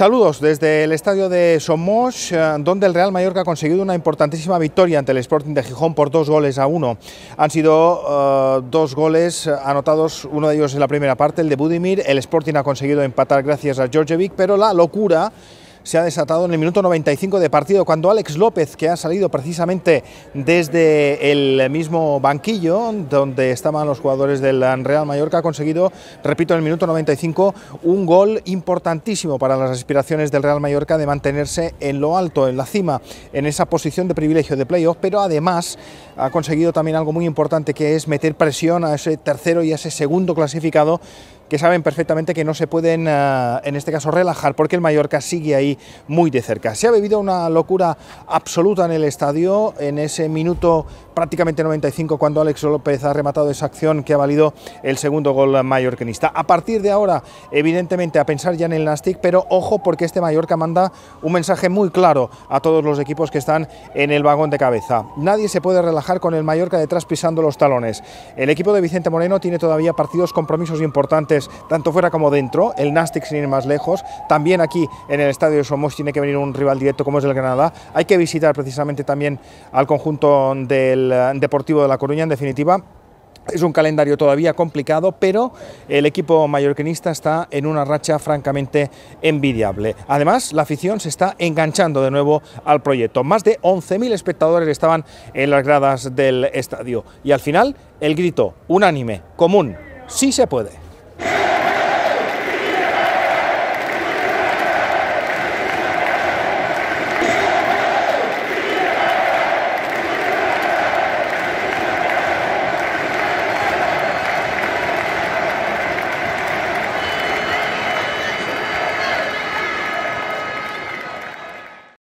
Saludos desde el estadio de Somos, donde el Real Mallorca ha conseguido una importantísima victoria ante el Sporting de Gijón por 2-1. Han sido 2 goles anotados, uno de ellos en la primera parte, el de Budimir. El Sporting ha conseguido empatar gracias a Djordjevic, pero la locura se ha desatado en el minuto 95 de partido, cuando Alex López, que ha salido precisamente desde el mismo banquillo donde estaban los jugadores del Real Mallorca, ha conseguido, repito, en el minuto 95, un gol importantísimo para las aspiraciones del Real Mallorca de mantenerse en lo alto, en la cima, en esa posición de privilegio de playoff, pero además ha conseguido también algo muy importante, que es meter presión a ese tercero y a ese segundo clasificado, que saben perfectamente que no se pueden, en este caso, relajar, porque el Mallorca sigue ahí muy de cerca. Se ha vivido una locura absoluta en el estadio, en ese minuto prácticamente 95, cuando Alex López ha rematado esa acción que ha valido el segundo gol mallorquinista. A partir de ahora, evidentemente, a pensar ya en el Nàstic, pero ojo, porque este Mallorca manda un mensaje muy claro a todos los equipos que están en el vagón de cabeza. Nadie se puede relajar con el Mallorca detrás pisando los talones. El equipo de Vicente Moreno tiene todavía compromisos importantes, tanto fuera como dentro. El Nàstic, sin ir más lejos, también aquí en el estadio de Somos tiene que venir un rival directo como es el Granada. Hay que visitar precisamente también al conjunto del Deportivo de La Coruña. En definitiva, es un calendario todavía complicado, pero el equipo mallorquinista está en una racha francamente envidiable. Además, la afición se está enganchando de nuevo al proyecto. Más de 11.000 espectadores estaban en las gradas del estadio. Y al final, el grito unánime, común: sí se puede.